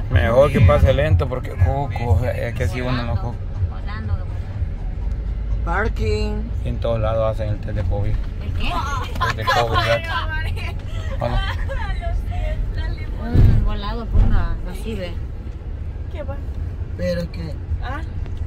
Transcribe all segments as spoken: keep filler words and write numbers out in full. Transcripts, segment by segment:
Mejor que pase lento porque Coco, es que si uno no Coco. Parking. En todos lados hacen el test de COVID. ¿El qué? El de COVID, ¿verdad? Hola. Un volado ponga, así ve. ¿Qué va? Pero que... ¿Ah?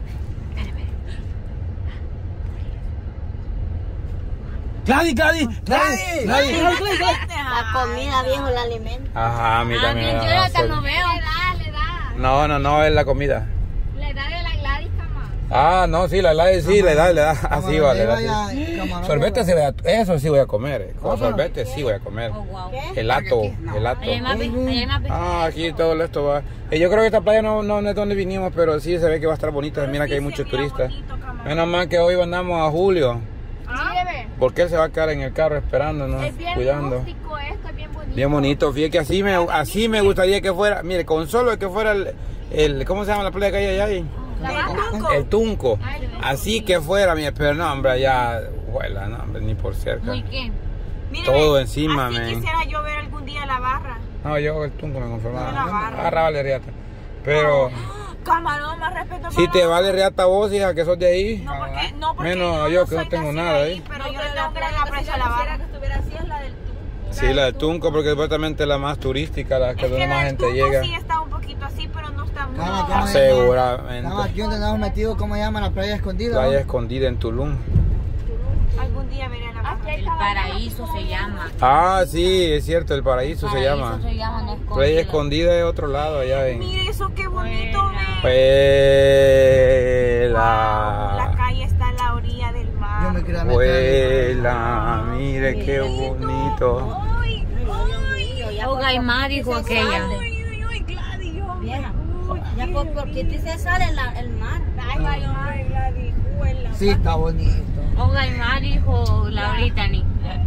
Gladys, Gladys, Gladys, Gladys. La comida, viejo, el alimento. Ajá, a mí Ah, también. bien, yo me da hasta sed. no veo. Le da, le da. No, no, no, es la comida. Le da de la Gladys, cama. Ah, no, sí, la Gladys sí, le da, le da. Así va, le da. Vaya, sí. camarón, Sorbete sí voy a, eso sí voy a comer. Con ¿Cómo? sorbete sí voy a comer. Oh, wow. Gelato, gelato. Allá hay más, pe- allá hay más. pe- Ah, aquí todo esto va. Eh, yo creo que esta playa no, no, no es donde vinimos, pero sí se ve que va a estar bonita. Mira que hay muchos turistas. Menos mal que hoy mandamos a Julio, porque él se va a quedar en el carro esperándonos, Es bien cuidando. rústico esto, es bien bonito. Bien bonito, fíjate que así me, así me gustaría que fuera. Mire, con solo que fuera el, el ¿cómo se llama la playa que hay allá ahí? La baja. El Tunco. Así que fuera, mire, pero no, hombre, ya, vuela, no, hombre, ni por cerca. ¿Muy qué? Todo encima, así men. quisiera yo ver algún día la barra. No, yo el Tunco me conformaba. No, la barra. Agarra vale riata. Pero Camarón, más respeto si para- te vale riata vos, hija, que sos de ahí. No, porque, no, porque Menos yo, que no soy tengo nacida nada ahí, ahí. pero yo le tengo un gran aprecio a la barra. que estuviera así es la del Tunco. Sí, la del Tunco, porque supuestamente es la más turística, la que Es que donde la más del gente Tunco llega. sí está un poquito así, pero no está muy... Cama, No, cama. Seguramente. Estamos aquí donde nos hemos metido, ¿cómo se llama? La playa escondida. Playa ¿no? escondida en Tulum. algún día veré a la barra. El paraíso se llama. Ah, sí, es cierto, el paraíso se Paraíso llama. se llama, no escondido. Playa escondida de otro lado, allá en. Mire eso, qué bonito, Buena. ve. La Vuela. calle está a la orilla del Yo mar. me quería meter. Vuela, mire qué bonito. Ay, ay, O Gaimar dijo aquella. ay, ay, ay, Gladys, yo, Vieja. uy, Ya por, porque ti se sale la- el mar. ay, ay, ay, Gladys, vuela. Sí, está bonito. O Gaimar dijo la Brittany.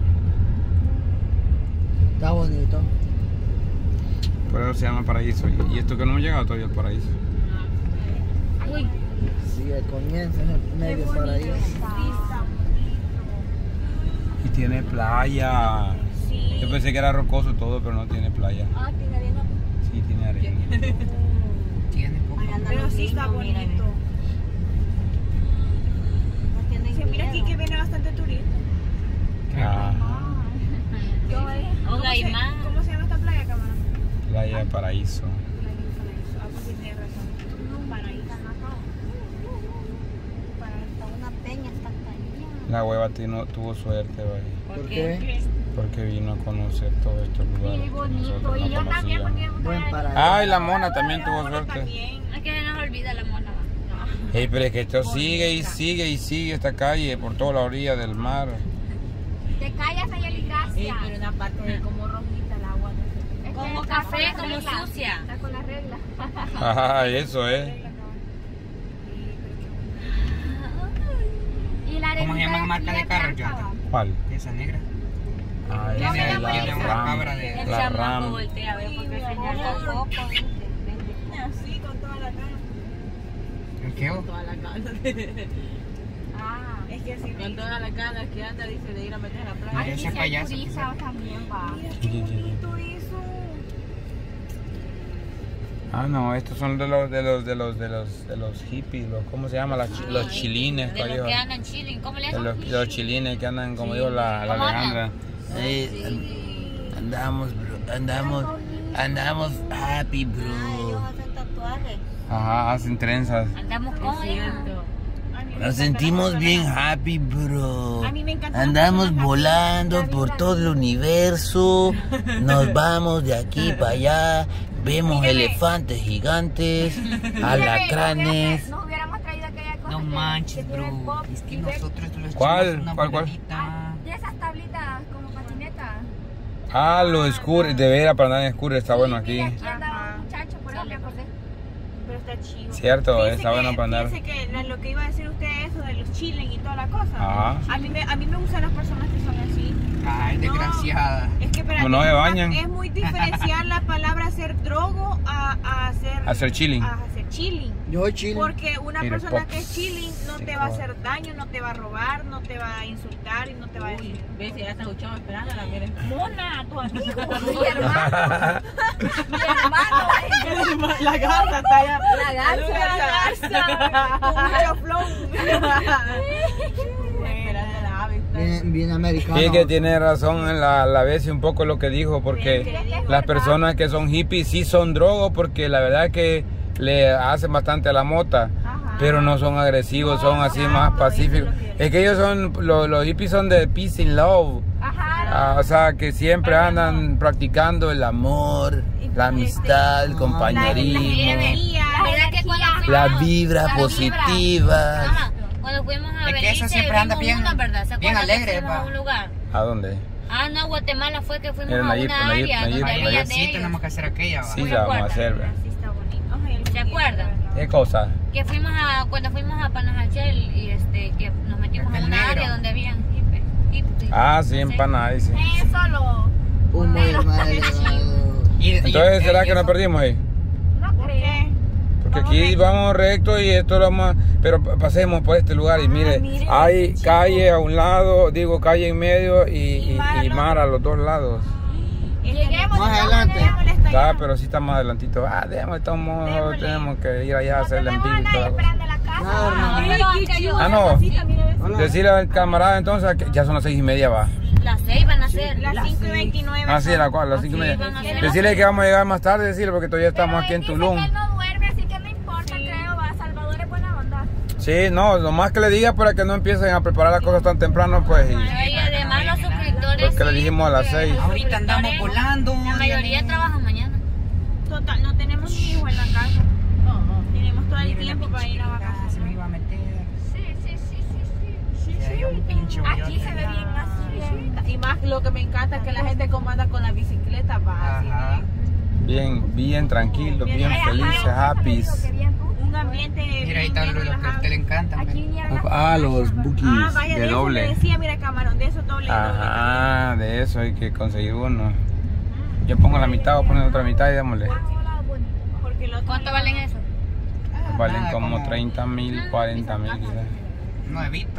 Está bonito. Por eso se llama paraíso. Y esto que no hemos llegado todavía al paraíso. Uy, Sí, el comienzo es el medio paraíso. Y tiene playa. Sí. Yo pensé que era rocoso todo, pero no tiene playa. Ah, tiene arena. Sí, tiene arena. Tiene poco. Ahí andan Pero los sí está niños, mira, bonito. no tienen Se mira aquí miedo. que viene bastante turista. Ah, Yo, eh, O ¿cómo se- Gaimar. ¿Cómo se llama esta playa, camarón? playa de paraíso. Ah, pues sí, tienes razón. Paraíso. Está una peña, está cañón. La hueva tino- tuvo suerte, güey. ¿Por qué? qué? Porque vino a conocer todos estos lugares. Qué que bonito. nosotros Y no yo también, conocíamos. porque Buen paraíso. Ay, la mona también tuvo Ahora suerte. también. es que no nos olvida la mona. Ey, pero es que esto sigue y sigue y sigue esta calle por toda la orilla del mar. Te callas, Ayeli, gracias. pero una parte de como rojita el agua. Es que Como está con café, las como reglas. sucia. Está con las reglas. Ay, eso es. Y la ¿Cómo se llama la marca de carro, Jonathan? ¿Cuál? Esa negra. Ah, Yo me esa la es voy a la echar. RAM. Cabra de- El La chamaco RAM. voltea a ver porque Poco, señala. vente. Así, con toda la cara. ¿El qué? Toda la gana. Ah. Es que así. Con todas las ganas que anda, dice, de ir a meter a la playa. Mira Aquí ese sí hay payaso. turistas también, va. Mira qué bonito eso. Ah, no, estos son de los de los de los de los de los hippies, los ¿cómo se llama? Las chi- los chilines, De ¿cuál los dijo? que andan chilling. ¿Cómo le De hacen? los, de los chilines que andan, como dijo la, la ¿Cómo andan? Alejandra. Eh, and- andamos, bro, andamos, andamos happy, Ellos bro. hacen tatuajes. Ajá, hacen trenzas. Andamos con Cierto. A mí me Nos encanta sentimos la bien persona- happy, bro. A mí me encanta la Andamos persona volando happy. por todo el universo. Nos vamos de aquí para allá. Vemos Míreme. elefantes gigantes, Mírame, alacranes. Nos hubiéramos traído aquella cosa No que- manches, que tiene el bro. pop Es que y ve- nosotros los ¿Cuál? chicos, una ¿Cuál, cuál? bolanita. de esas tablitas como patinetas. Ah, los scooter, de veras para andar en scooter está bueno aquí. Mira, aquí anda Ajá. un muchacho, por eso me acordé. Pero está chido. Cierto, Fíjese está que- bueno para andar. fíjese que la- lo que iba a decir usted, eso de los chilen y toda la cosa. Ajá. A mí, me, a mí me gustan las personas que son así. Ay, desgraciada. Es que espérate, Como no se es- bañan. Es muy diferenciar la palabra hacer drogo a, a hacer... Hacer chilling. A hacer chilling. Yo chile. Porque una Mire, persona Pops. que es chilling no Sí, te va a joder. hacer daño, no te va a robar, no te va a insultar y no te va a Uy, decir... ves, ya está escuchando esperando la miren. Mona, tu amigo. Mi hermano. Mi hermano. La garza está allá. La garza, la Con mucho flow. Esperando la ave. Bien, bien americano. Sí, que tiene razón en la, la vez y un poco lo que dijo, porque las personas que son hippies sí son drogos, porque la verdad que le hacen bastante a la mota, pero no son agresivos, son así más pacíficos. Es que ellos son, los, los hippies son de peace and love. Ah, o sea, que siempre andan practicando el amor, la amistad, el compañerismo, la vibra positiva. Mamá, cuando fuimos a Es que Belice, eso siempre anda vimos bien- uno, ¿verdad? ¿Se bien acuerdan que alegre, fuimos a pa. un lugar? ¿A dónde? Ah, no, Guatemala fue que fuimos En a Nayib, una Nayib, área Nayib, donde Nayib. había Ahí de sí ellos. tenemos que hacer aquella. ¿va? Sí, ¿Se la vamos a acuerdan? hacer. ¿ve? Sí, está bonito. ¿Se acuerdan? ¿Qué cosa? Que fuimos a, cuando fuimos a Panajachel y este, que nos metimos El a una negro. área donde habían hippies. hippies. Ah, sí, empanadas, sí. Eso lo. Un muy mal elevado. Y- y- Entonces, ¿será y que nos eso- perdimos ahí? No creo. Porque aquí vamos recto y esto lo más, pero pa- pasemos por este lugar y mire, hay calle a un lado, digo calle en medio y, y, y mar a los dos lados. Lleguemos. Más adelante. Ah, pero sí está más adelantito. Ah, déjame, estamos, tenemos que ir allá a hacer el envío y toda la cosa. Esperando la casa. No, Ah, no. Decirle al camarada entonces que ya son las seis y media, va. Las seis van a ser. Las cinco y veintinueve. Ah, sí, a las cuatro, las cinco y media. van a ser. Decirle que vamos a llegar más tarde, decirle, porque todavía estamos aquí en Tulum. Él no duerme, así que no importa, creo. Va. Salvador es buena onda. Sí, no, lo más que le diga para que no empiecen a preparar las cosas tan temprano, pues. Y, Y además los suscriptores. Porque le sí, dijimos a las porque seis. los Ahorita andamos suscriptores, volando. La mayoría trabajan mañana. Total, no tenemos hijos en la casa. Tenemos todo el Mire la tiempo para ir a pinche vacaciones. se me iba a meter. Sí, sí, sí, sí, sí. Se dio un pinche Aquí hoyote. se ve bien así. bien. Y más lo que me encanta es que la gente comanda con la bicicleta, va así. Ajá. bien, bien tranquilos, bien felices, happy. Un ambiente Mira, ahí bien, están bien los que a relajado. usted le encantan. Aquí ve. vinieron las Ah, los bookies Ah, vaya, de, de eso doble. me decía, mira, camarón, de esos doble. doble Ajá, de eso hay que conseguir uno. Yo pongo la mitad, voy a poner otra mitad y démosle. también, porque el otro ¿Cuánto no- valen eso? Valen Nada, como como- treinta mil, cuarenta mil quizás. No he visto.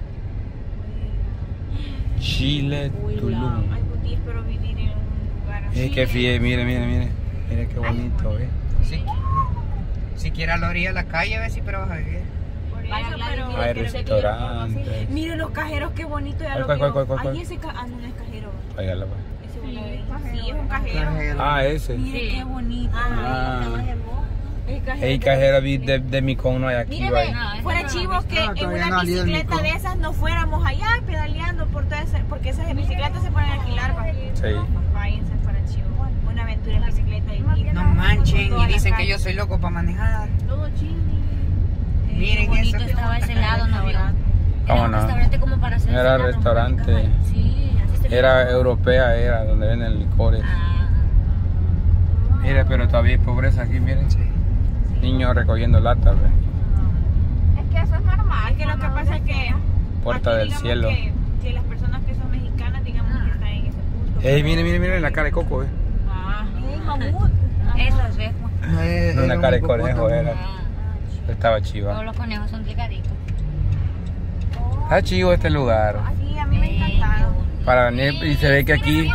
Chile, Tulum. Ay, pues, espero vivir en un lugar así. Es que fíjate, mire, mire, mire. Mire qué bonito, ¿eh? Sí. Si quiere a la orilla de la calle, ve si pero vas a vivir. Por eso, Vaya, pero- Gladys, Hay quiero que restaurantes. Mire los cajeros, qué bonito. Ya ¿Cuál, lo cuál, veo. cuál, cuál, cuál? Ay, ese ca- ah, no, no es cajero. Óigala, pues. Ese bueno, sí, es un cajero. Cajero. Ah, ese. Mire Sí. qué bonito. Ah. El cajero. Ey, cajera vi de, de mi con no hay aquí, Míreme. vaya. No, ese Fuera no. chivo que Ah, en todavía una no ha salido el bicicleta micro. de esas no fuéramos allá pedaleando por todas esas, porque esas bicicletas se pueden alquilar. Va. Sí. Váyanse fuera chivo. Una aventura en bicicleta y y- No manchen toda y la dicen que calle. yo soy loco para manejar. Todo chile. Miren Qué bonito eso. estaba ese lado, ¿no vio? ¿Cómo Era un no? restaurante como para hacer Era cenas restaurante. románticas. Sí, así se Era veía. europea, era donde venden licores. Ah, Mire, pero todavía hay pobreza aquí, miren. Niños recogiendo latas, ve. Es que eso es normal. Es que lo que pasa es que Puerta aquí del digamos cielo. Que, que las personas que son mexicanas, digamos que están en ese punto. Ey, mire, mire, mire la cara de coco, eh. Ah. Ey, mamut. eso es viejo. No, es- No, una era cara de un conejo hipopótamo. era. Ah, Estaba todos chiva. los conejos son delgaditos. Está chivo este lugar. Sí, a mí me encantaron. Para venir, y se ve que aquí,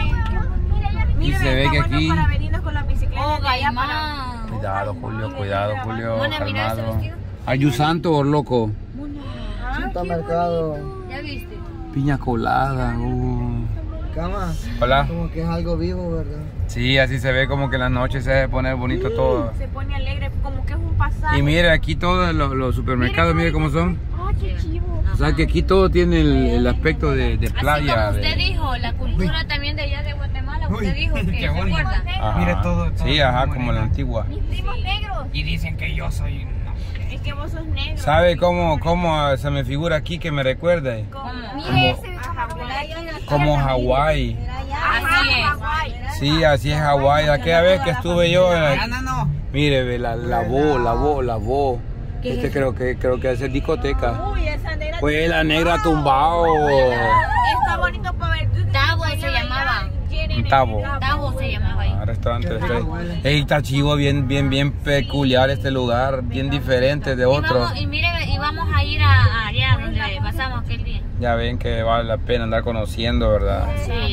y Mira, se ve está que bueno aquí. para venirnos con las bicicletas Oh, de allá para... Gaimán. Cuidado, Julio, cuidado, Julio, Mona, mira ese calmado. vestido. Ayusanto o loco. Supermercado. ¿Ya viste? Piña colada. Uh. Cama. Hola. Como que es algo vivo, ¿verdad? Sí, así se ve como que en la noche se debe poner bonito todo. Se pone alegre, como que es un pasaje. Y mire, aquí todos los, los supermercados, mire cómo son. Ay, qué chivo. O sea que aquí todo tiene el, el aspecto de, de Así playa. como usted de- dijo, la cultura también de allá de Guatemala, usted Uy, dijo que qué se bonito. acuerda. Ajá. Mire todo, todo Sí, ajá, moreno. como la antigua. Mis primos negros. Y dicen que yo soy. No. Es que vos sos negro. ¿Sabe cómo, cómo se me figura aquí que me recuerde? ¿Cómo? Mire ese Ajá, Como Hawái. Así es. Hawái. Sí, así es Hawái. Aquella vez que estuve yo, en Ah, la- no, no. mire, ve, la, la voz, la voz, la voz. Este creo que creo que es discoteca. Uy, esa negra. Pues la negra tumbao. Está bonito para ver. Tabo se llamaba. Un tabo. Tabo se llamaba ahí. Ah, restaurante. restaurante. Ey, está chivo, bien, bien, bien peculiar este lugar, bien diferente de Y, otro. vamos, y mire, y vamos a ir a, a allá donde pasamos aquel día. Ya ven que vale la pena andar conociendo, ¿verdad? Sí. Y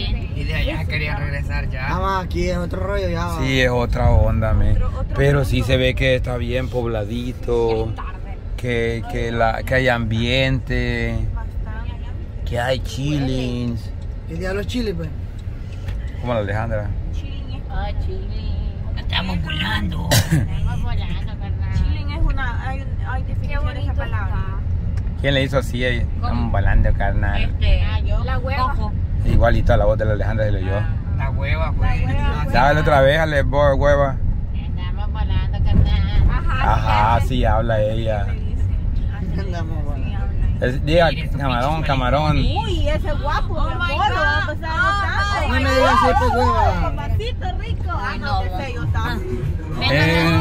Y de allá quería regresar ya. Ah, ma, aquí es otro rollo ya. va. Sí, es otra onda, me. Pero sí se ve que está bien pobladito, que, que, la, que hay ambiente, que hay chillings. ¿Qué día los chiles, pues? Como la Alejandra. Ah, chile. Estamos volando. Estamos volando, carnal. Chilling es una. Hay, hay definición de esa palabra. ¿Quién le hizo así? Estamos volando, carnal. Este, la hueva. Cojo. Igualito a la voz de la Alejandra se lo oyó. La hueva, pues. Dale otra vez, ale, bo- hueva. Estamos volando, carnal. Ajá, sí habla ella. Andamos, va. Es- Diga camarón, camarón. Uy, ese guapo, Oh mi my amor, God. va a pasar a No botar. me digas así, pues, hueva. Papacito rico. Ah, no, no, qué feo está. Eh,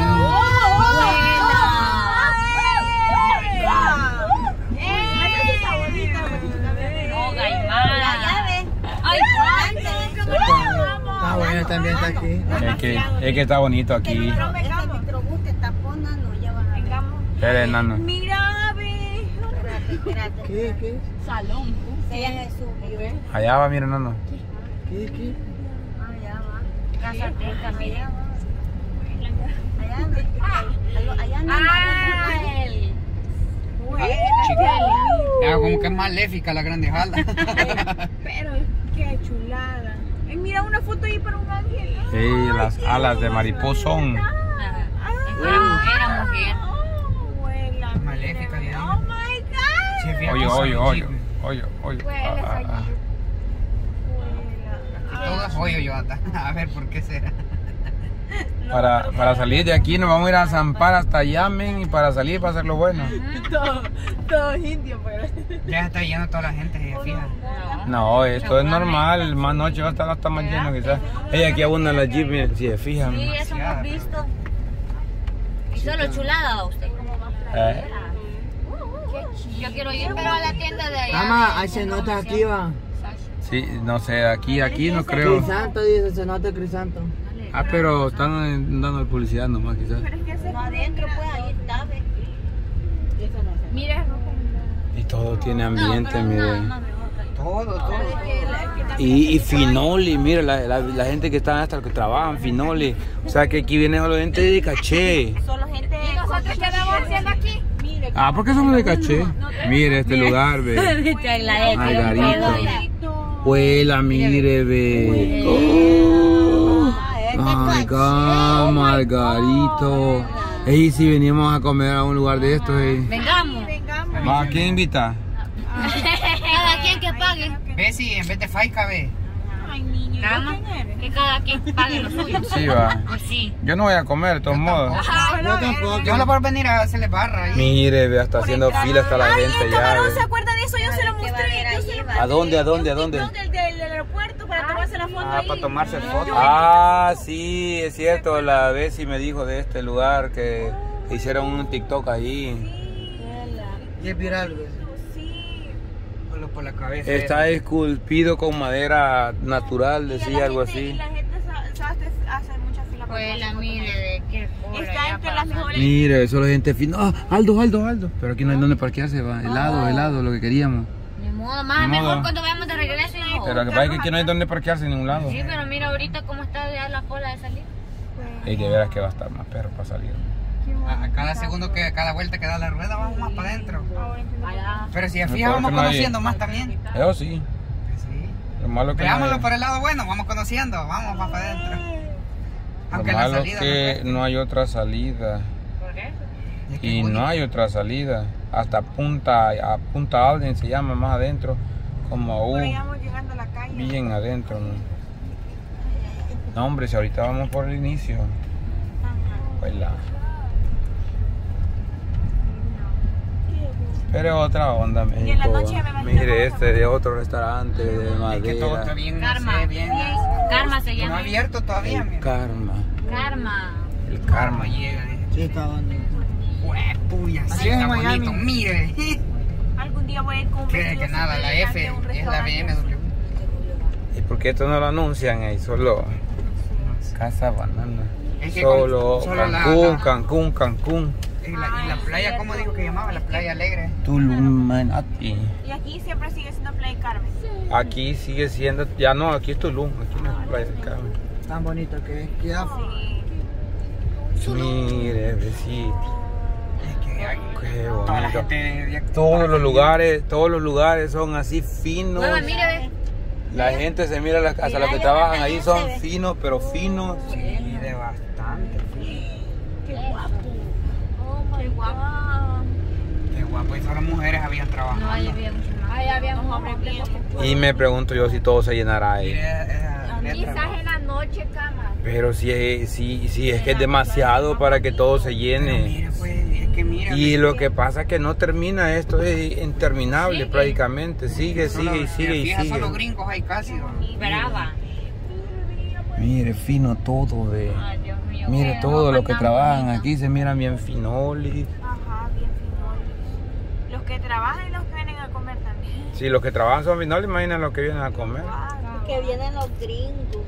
Oh, gaimara. Ay, Está bueno, también está aquí. es, que, es que está bonito aquí. Ese microbús que tapona no llevan a ver. Espera, enano. Mira, ve. Espérate, espérate. ¿Qué, qué? Salón. Ella se subió. Allá va, mira, enano. ¿Qué, qué? Allá va. Cásate, Camila. Allá anda. Allá anda. Ah, el. Ah, como que es maléfica la grande jala. Pero qué chulada. Ay, mira una foto ahí para un ángel. Sí, las alas de mariposón. Era, era mujer. Abuela. Maléfica, mira. digamos. Oh my God. Sí, fíjate, Oye, son oye, oye, chismes. oye, oye. Huele Ah, ah, ah. Abuela. Todo es hoyo, yo ata. A ver, ¿por qué será? Para, para salir de aquí nos vamos a ir a zampar hasta Yamen y para salir para hacer lo bueno. Todo, todo indio, pero. Ya está lleno toda la gente, se fija. No, esto es normal, más noche va a estar hasta más lleno quizás. Ella aquí abundan las jeep, miren, si se fijan. Sí, eso hemos visto. Y solo chulada va usted. Eh, Yo quiero ir, pero a la tienda de allá. Ama, hay cenotes aquí, va. sí, no sé, aquí, aquí no creo. Crisanto, dice cenote Crisanto. Ah, pero están dando publicidad nomás quizás. No adentro, pues ahí está, ve. Mire, Y todo tiene ambiente, no, mire. no, no, mejor que- Todo, todo. Y, y Finoli, mira, la, la, la gente que está hasta que trabajan, Finoli. O sea que aquí viene solo gente de caché. Solo gente. ¿Y nosotros qué andamos haciendo aquí? Ah, ¿por qué somos de caché? Mire este lugar, ve. Margarito. Huela, mire, ve. Oh, my God, Margarito. Ey, si venimos a comer a un lugar de estos, ey. Vengamos. ¿Va? ¿Quién invita? Cada quien que pague. Ve si en vez de faica, ve. Ay, niño. Calma, que cada quien pague lo suyo. Sí, va. Pues sí. Yo no voy a comer, de todos modos. Yo tampoco. Yo no por venir a hacerle barra ahí. Mire, ve, está haciendo fila hasta la Ay, gente el ya. camarón, ve. ¿se acuerda de eso? Yo se lo mostré. Yo se lo ¿A dónde, a dónde, a dónde? TikTok del, del aeropuerto para tomarse la foto Ah, ahí. para tomarse fotos. Ah, sí, es cierto, la Bessie me dijo de este lugar que hicieron un TikTok ahí. Y es viral, güey. Solo por la cabeza. Está esculpido con madera natural, Y la decía algo gente- Y así. la gente sa- sa- hace, hace mucha fila. para Pues la tomarse mire fotos. de qué cola Está ya entre para las salir. mejores. Mire, solo gente fina. Ah, Aldo, Aldo, Aldo. Pero aquí no hay donde parquearse, va. Helado, helado, lo que queríamos. Ni modo, más Ni mejor modo. cuando vayamos de regreso. hijo. Pero lo que pasa es que aquí no hay donde parquearse en ningún lado. Sí, pero mira ahorita cómo está ya la cola de salir. Y de veras que va a estar más perro para salir. A, a cada segundo que, a cada vuelta que da la rueda, vamos más para adentro. Allá. Pero si se No, fija, vamos porque no hay- conociendo más también. Eso sí. Sí. Lo malo que no Veámoslo hay, por el lado bueno, vamos conociendo, vamos más para adentro. lo Aunque la malo es salida que no no hay otra salida. ¿Por qué? es que Y es no bonito. hay otra salida. Hasta Punta, a Punta Alden se llama más adentro. Como Por uh, ahí vamos llegando a la calle. bien adentro. ¿No? No, hombre, si ahorita vamos por el inicio. Pues la... Pero es otra onda, Y en la México. noche me imagino Mire, cómo este de otro restaurante de Es que todo está madera. bien, no Karma. sé, bien. Karma se No llama. abierto todavía, El mira. karma. Karma. El Karma karma. llega. eh. Sí, está bonito. Hue, puya, Así sí, es está en Miami. bonito, mire. Algún día voy a ir con un Que, vestido que nada, la súper F elegante a un es la B M restaurante. W. ¿Y por qué esto no lo anuncian ahí? Solo Casa Banana. Es que Solo con- solo la- Cancún, la- Cancún, Cancún. Es y la, y la playa, ¿cómo dijo que llamaba? La playa alegre. Tulum, Manatí. Y aquí siempre sigue siendo Playa del Carmen. Aquí sigue siendo, ya no, aquí es Tulum, aquí no es Playa del Carmen. Tan bonito que es. Ya. Sí. Mire, besito. Es que hay Qué toda la bonito. gente. Todos los lugares, todos los lugares son así finos. Mamá, mire, ve. La gente se mira, hasta los que trabajan ahí son finos, pero finos. Sí, de bastante. Qué guapo. Oh my God. Qué guapo. Y solo mujeres habían trabajado. No, ahí había mucho más. Ahí había Unos hombres bien. Y me pregunto yo si todo se llenará ahí. Mire esa letra. Quizás en la noche, cama. Pero si es, si, si es que es demasiado para que todo se Pero llene. mire, pues, es que mira. Y lo que pasa es que no termina esto, es interminable Sigue. prácticamente. Sigue, solo- sigue y sigue y fija, solo sigue. gringos hay casi. ¿no? Brava. Mire, fino todo, ve. Ay, Dios mío. Mire Qué todo ropa lo que tan trabajan bonita. aquí, se miran bien finolis. Ajá, bien finolis. Los que trabajan y los que vienen a comer también. Si los que trabajan son finolis, imaginen los que vienen a comer. Wow. Que vienen los gringos.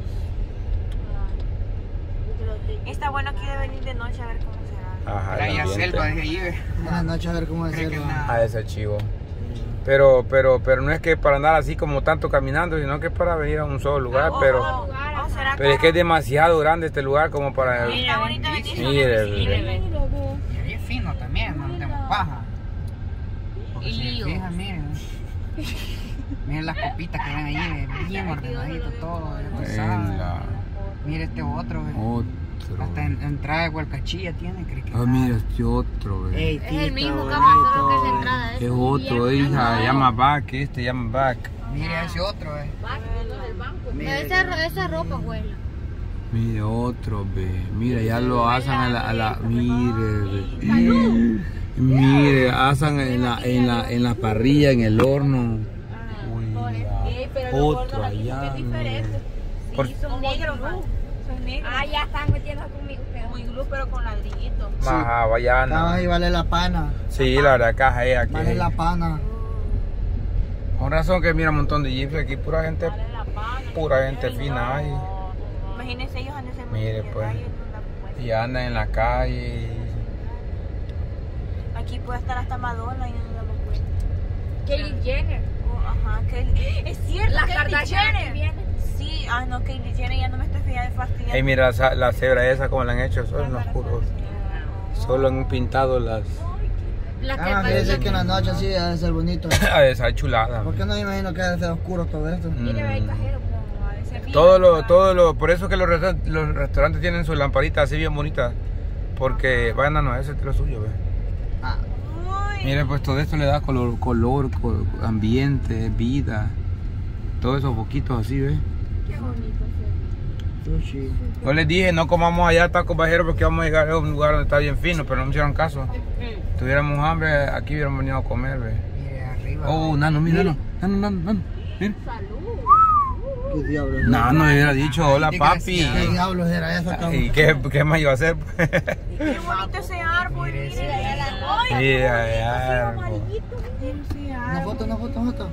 Está bueno aquí de venir de noche a ver cómo será. Ajá, el Playa ambiente. selva desde ahí, ve. Buenas noches, a ver cómo es Creo que el nada. A ese chivo. Pero, pero, pero no es que para andar así como tanto caminando, sino que es para venir a un solo lugar, Oh, pero, oh, oh, ¿será pero es que es demasiado grande este lugar como para... Está bonito venir. Mire, Mire, ve. ve. Y ahí es fino también, no tenemos paja. Porque si se Líos. fijan, miren. Miren las copitas que ven ahí, bien ordenadito todo. ya tú sabes. Venga, Mire este otro, ve. otro. Hasta en, entrada de Hualcachilla tiene, creo que. Ah, mira este otro, ve. Ey, Es tita, el mismo, bonito. cama, solo que es la entrada. Es otro, hija, llama back, este llama back. Mire ese otro, ve. Pero esa, esa ropa, abuela. Mire otro, ve. Mira, ya lo hacen a la, a la mire, ve. Mire, hacen en la, en la, en la parrilla, en el horno. Uy, otro allá, mire. Por- Son negros, ma. Son negros. Ah, ya están metiendo conmigo ustedes. Muy glue, pero con ladrillito. Ajá, vaya, Estaba ahí, vale la pana. sí, la verdad, caja es aquí. Vale la pana. Con razón que mira un montón de jeeps aquí, pura gente, pura gente fina hay. Imagínense, ellos han de ser Mire, muy pues. millonarios, no la- Y andan en la calle. Aquí puede estar hasta Madonna y no nos damos cuenta. Kylie Jenner. Oh, ajá, Kylie. Es cierto, Las Kylie Kardashian aquí Jenner. vienen. Sí, ah, no, Kylie Jenner, ya no me estoy fijando fastidiando. Ey, mira la, la cebra esa, como la han hecho, solo en los puros. Solo han pintado las. La que Ah, parece dice que en la noche sí debe ser bonito. A esa chulada. ¿Por qué no me imagino que debe ser oscuro todo esto? Mire, ve el Mm. cajero. No, ha de ser bien. Todo lo, todo lo, por eso que los restaurantes, los restaurantes tienen sus lamparitas así bien bonitas. Porque, vayan a no, ese es lo suyo, ve. Ah, Uy, Mire, pues todo esto le da color, color, co- ambiente, vida. Todos esos boquitos así, ve. sushi. Yo les dije, no comamos allá tacos bajeros porque vamos a llegar a un lugar donde está bien fino, pero no me hicieron caso. Tuviéramos hambre, aquí hubiéramos venido a comer, ve. Mire arriba. Oh, Nano, mira, Nano, Nano, Nano, Nano, mira. ¿Qué diablos? Nano, me hubiera dicho, hola papi. ¿Qué diablos era eso, cabrón? ¿Y qué, qué más iba a hacer? qué bonito ese árbol, Mire, mire. sí. Ay, Sí, hay árbol. mire ese Una árbol. foto, una foto, una foto.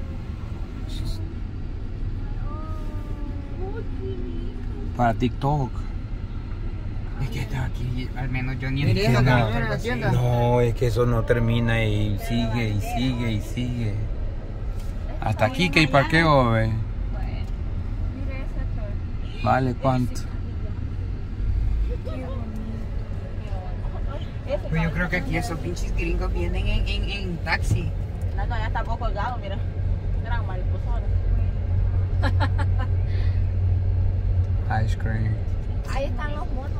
Para TikTok. Es que está aquí, al menos yo ni Mire, entiendo esa algo camioneta en la así. tienda. No, es que eso no termina y sigue y sigue y sigue. Hasta aquí que hay parqueo, ve. Mire ese. Vale, ¿cuánto? Pues yo creo que aquí esos pinches gringos vienen en, en, en taxi. No, no, ya está poco colgado, mira. Gran mariposona. Ice cream. Ahí están los monos.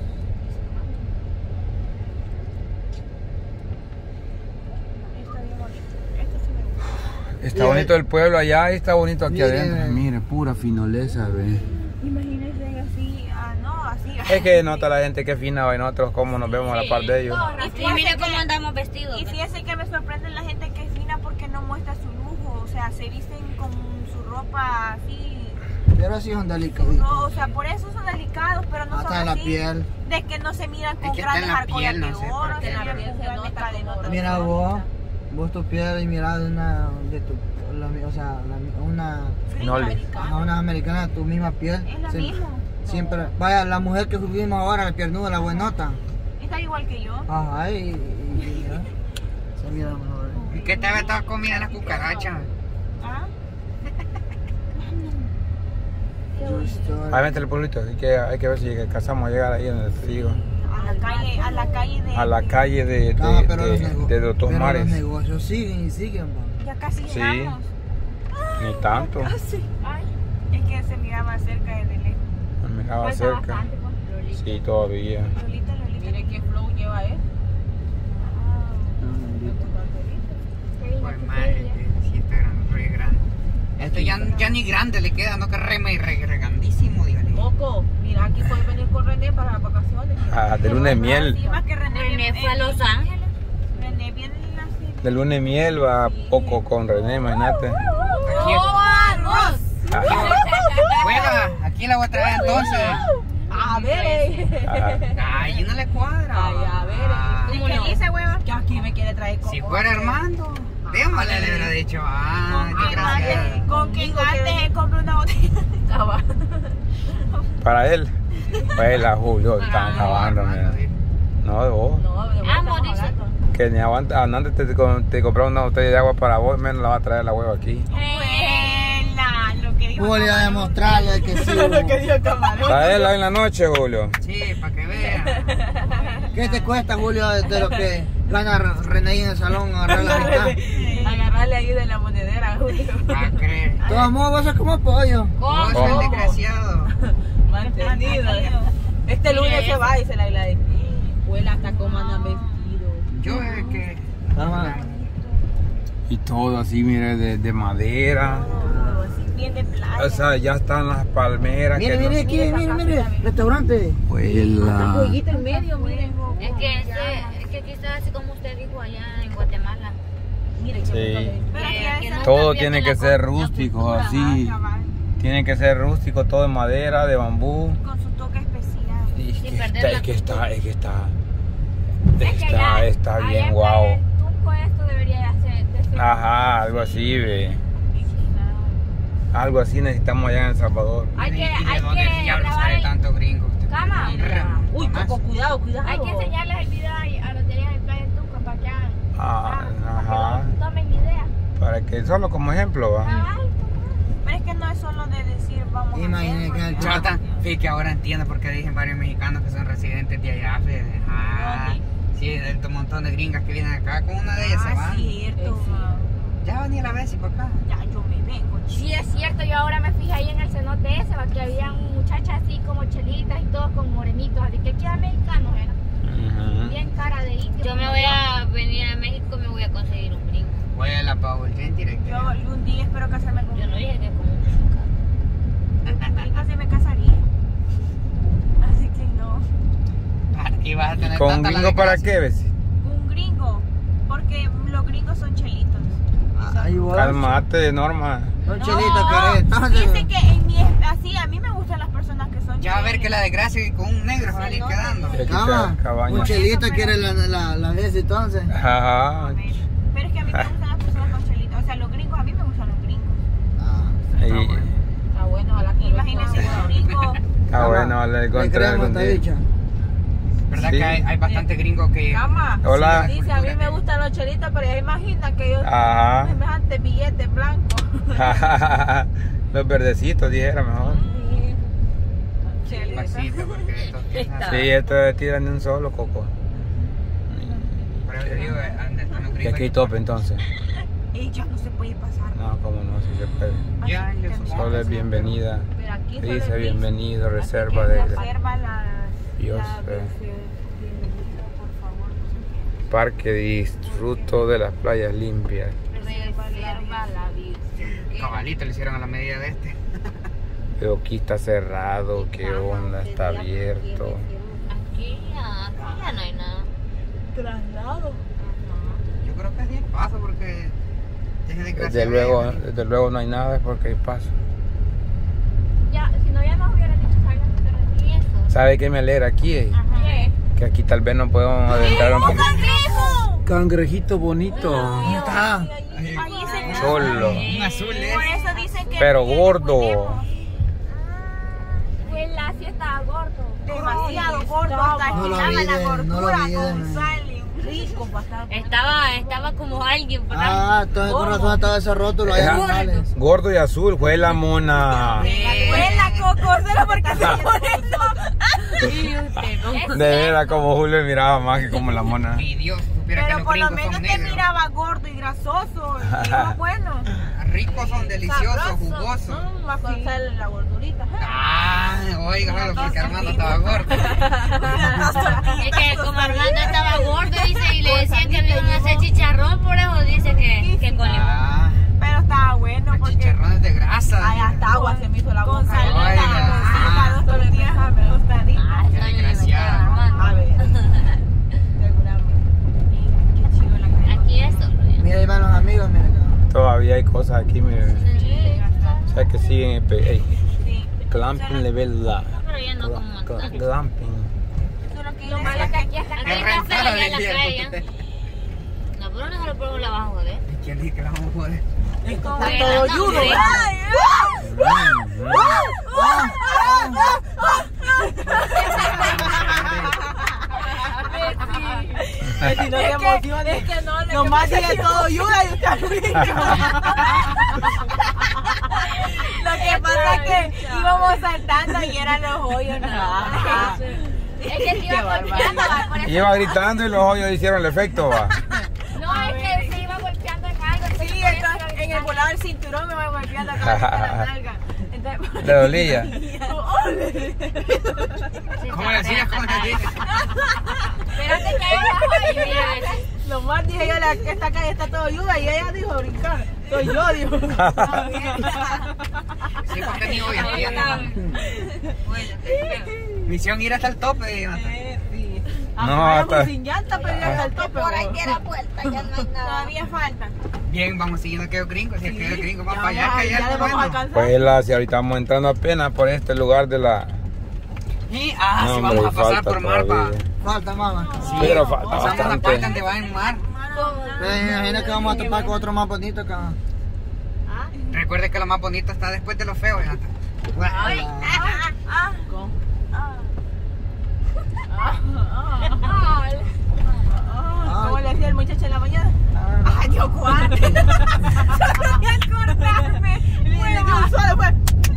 Está bien bonito. Esto sí me gusta. Está bonito el pueblo allá y está bonito aquí Mire. adentro. Mire, pura finoleza, ve. Imagínense así, ah, no, así. Es que nota la gente que fina va y nosotros cómo nos vemos a la par de ellos. Y mire cómo andamos vestidos. Y ¿ve? fíjense que me sorprende la gente que es fina porque no muestra su lujo, o sea, se visten con su ropa así, Pero así son delicados. no, o sea, por eso son delicados, pero no Hasta son la así, piel. de que no se miran con Es que está en grandes la argollas piel, de no sé, oro, porque se la miran piel con se grandes nota como cadenotas. Mira vos, vos tu piel y mira de una, de tu, la- o sea, la- una, Finoli. ajá, una americana de tu misma piel. Es la Sí, misma. Siempre, vaya, la mujer que vimos ahora, la piernuda, la buenota. Es está igual que yo. Ajá, y, y, y ya. Se mira mejor. ¿Y qué te ve toda comida las cucarachas? ¿Ah? Yo estoy- Ahí vente el pueblito, hay que, hay que ver si alcanzamos a llegar ahí en el frío. A la calle, a la calle de... A la calle de, de, Ah, pero de, los nego- de Doctor pero Mares. los negocios siguen y siguen, va. Ya casi Sí. llegamos. Ni tanto. Ay, es que se miraba cerca de lejos. Me miraba Falta cerca. bastante, pues. Sí, todavía. Lolita, Lolita. Mire qué flow lleva él. Pues madre, sí, este grande, re grande. Este ya, ya ni grande le queda, no que rema y re, regandísimo, dígale. Coco, mira, aquí puedes venir con René para las vacaciones. Ah, de luna de miel. Sí, más que René. René viene- fue a Los Ángeles. René viene así. De luna de miel va poco con René, imagínate. Aquí, ¡Vamos! Ajá. juega, aquí la voy a traer entonces. A ver, Ajá. Ay, no le cuadra. Ay, a ver, Ah, ¿cómo ¿Qué no? dice, hueva? que aquí me quiere traer Coco. si fuera Armando, démosle, le hubiera dicho. Ah, Con qué que gracia. antes, con que Conmigo que antes venga. él compre una botella. Cabal. Para él. Para él, a Julio, están acabando, mira. No, de vos. No, de vuelta Amo, estamos dice. hablando. Que ni aguanta, antes te, te, te compraba una botella de agua para vos, menos la va a traer la hueva aquí. Buena, lo que dijo. Julio, a demostrarle que sí. Lo que dijo el camarón. Traerla en la noche, Julio. Sí, para que vea. ¿Qué te cuesta, Julio, de lo que gana René en el salón? Agarrar la mitad. Agarrarle ahí de la monedera, Julio. Para creer. De todos modos, vos sos como pollo. Vos ¿Cómo? el desgraciado. Mantenido. Este lunes se va y se la isla de Huela hasta cómo andan vestidos. Yo es que. Vamos. Y todo así, mire, de, de madera. Todo así, bien de playa. O sea, ya están las palmeras. Mire, que mire no- aquí, mire, mire. Restaurante. Huela. Jueguito en medio, miren. Es que, ese, es que aquí está así como usted dijo allá en Guatemala. Miren Sí. qué Pero aquí que- ya que está no Todo está tiene viendo que la ser co- la rústico, cultura, así. cabal, Tiene que ser rústico, todo de madera, de bambú. con su toque especial. Y es Sin que perder está, la es que está, es que está. Es que Está, allá- está allá bien en guau. Tunco esto debería de hacer. de ser- Ajá, algo así, ve. Algo así necesitamos allá en El Salvador. Hay que, ¿Y de hay dónde que diablos grabar sale el... tanto gringo? Cama. Uy, Coco, cuidado, cuidado. Hay que enseñarles el video a a los de allá de Playa del Tunco para que hagan. Ah, para ajá. que tomen idea. Para que solo como ejemplo, va. Ay, Pero es que no es solo de decir vamos Imagínate a que hacer. el Chata, fíjate que ahora entiendo por qué dicen varios mexicanos que son residentes de allá. Fíjate. Ah, sí, hay un montón de gringas que vienen acá, con una de ellas se Ah, van. cierto. Ya venía la vez y por acá. Ya yo me vengo, sí es cierto, yo ahora me fijé ahí en el cenote ese, va, que había muchachas así como chelitas y todos con morenitos, así que aquí eran mexicanos, era Ujú. bien cara de indio. Yo me voy a venir a México, me voy a conseguir un gringo. Voy a la Power Gen directo. Yo un día espero casarme con Yo no un dije que como un mexicano. gringo, sí me casaría. Así que no. Y vas a tener ¿Con tanta la gringo para desgracia. qué, ves? Un gringo, porque los gringos son chelitos. Ahí vos. Calmate, Norma. Un chelito querés. Dice que en mi, así a mí me gustan las personas que son Ya va a ver que la chelis. desgracia con un negro se va a ir quedando. Y aquí Cama. está cabaña. Un chelito quiere la, la, la vez entonces. Ajá. Pero es que a mí me gustan las personas con chelitos. O sea, los gringos, a mí me gustan los gringos. Ah. Y, Está bueno, ojalá que Imagínense un gringo. ah, bueno, le Le encontré creemos algún esta día. dicha. ¿Verdad Sí. que hay, hay bastantes gringos que... Cama. Hola. Dice, a mí me gustan los chelitos, pero ya imagina que yo Ajá. semejante billete blanco. Los verdecitos, dijera mejor. Pasito, porque esto... Sí, esto es tiran de un solo, Coco. Pero yo digo, anda, están los Y gringos. aquí hay tope entonces. Y ya no se puede pasar. No, cómo no, si se puede. Ya, yo soy- Solo es bienvenida. Pero aquí solo Dice es bienvenido, Así reserva que de Reserva la. Dios. la eh. bienvenida, por favor. no sé Parque disfruto de las playas limpias. Reserva la Virgen. Cabalito le hicieron a la medida de este. Pero aquí está cerrado, qué onda, está abierto. Aquí ya, aquí ya no hay nada. traslado. Yo creo que es bien paso porque... Deje de Desde luego, desde luego no hay nada porque hay paso. Ya, si no ya nos hubieran dicho salgan, pero ¿Y eso? ¿Sabe qué me alegra aquí? eh? ¿qué? Que aquí tal vez no podemos adentrar un poquito. ¡Cangrejo! Cangrejito bonito. ¿Dónde está? Ahí se Cholo. Un azul Por es. eso dicen que. Pero que gordo. podemos. Pues la sí estaba gordo. Demasiado Ay, gordo, estaba- hasta No lo estiraba la olviden, no lo gordura olviden. con sal y Rico, bastante. Estaba, estaba como alguien, ¿verdad? Ah, entonces con razón estaba ese rótulo ahí Era animales. gordo y azul, fue la mona. fue la coco, solo porque se pone eso. Sí, usted, ¿no? De veras, como Julio miraba más que como la mona. Mi Dios, supiera que Pero los por lo gringos menos son te negros. miraba gordo y grasoso. Y era bueno. Ricos son, deliciosos, Sabroso. jugosos. Mm, más Con sí. sal en la gordurita. Ah, oiga, porque Armando estaba gordo. Es que como Armando estaba gordo, dice, y le decían que me iban a hacer chicharrón, por eso dice que, que con limón. Ah, Pero estaba bueno porque chicharrones de grasa. Ay, hasta agua se me hizo la con boca. salita, Oiga. con dos tortillas tostaditas. Ah, eso me desgraciado. inventaba Armando. A ver. Seguramente. Qué chido la cara. Aquí es solo. Mira, ahí van los amigos, mira acá. Todavía hay cosas aquí, miren. O sea que siguen el pe- ey, Sí. glamping level la. Pero ya no como Gla- tanto. Glamping. Solo que Lo malo es que aquí está Aquí Es hay café rentada allá de en la hierro. playa. No, pero no se lo pongo la abajo, ¿eh? ¿Quién dice que la vamos a joder? Está Bueno, todo no, yudo. hombre. Ay, Que si no se emociona. es que no le Nomás sigue todo yuda y usted rico. Lo que pasa es que íbamos saltando y eran los hoyos nada más. Ah, Es que se iba golpeando, va, por eso- Iba gritando y los hoyos hicieron el efecto, va. No, es que se iba golpeando en algo. entonces Sí, por eso entonces, iba en el volado del cinturón me va golpeando acá en la nalga. Entonces, Le dolía. ¿Cómo le decías? ¿Cómo le decías? Espérate que ahí abajo hay una- Nomás dije yo, la, esta calle está todo yuda y ella dijo brincar. Soy yo, dijo. Sí, porque ni hoy en día. Misión ir hasta el tope. Eh, sí. No, No, hasta- sin llanta, pero ir hasta el tope. Por ahí bro. que la vuelta, ya no hay nada. todavía falta. Bien, vamos siguiendo aquellos gringos. Si aquellos gringos van Ya para allá, vamos, que allá ya es le vamos a bueno. alcanzar. Pues la, si ahorita vamos entrando apenas por este lugar de la. Y, ah, No, sí, hombre, vamos a pasar falta por mar, pa. todavía. Falta, mamá. Sí, Pero falta pasamos la bastante. parte donde va en mar. Pero imagina que vamos a topar con otro más bonito acá. Recuerde que lo más bonito está después de lo feo, ya. Ay, ah, ah, Con- ah. ¿Cómo le decía el muchacho en la mañana? Ay, Dios, cuánto. Solo quería acordarme. Y le dio un suelo, pues.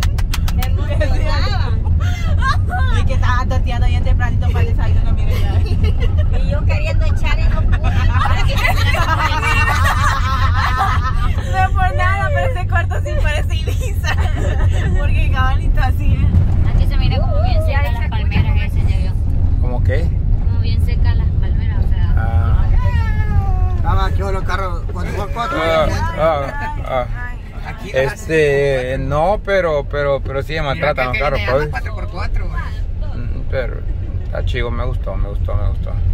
Y que estaban torteando bien tempranito para el desayuno, mire ya. Y yo queriendo echar y no pude. No es por nada, pero ese cuarto sí parece Ibiza. Porque cabalito así. Aquí se mira como bien seca las palmeras ese, ya vio. ¿Cómo qué? Como bien secas las palmeras, o sea. Ah, Estaba aquí los carros cuatro por cuatro. ah, ah, ah. Aquí las- Este, no, pero, pero, pero sí me Mira maltratan los que carros, viene pues. cuatro por cuatro. Mm, Pero está chido, me gustó, me gustó, me gustó.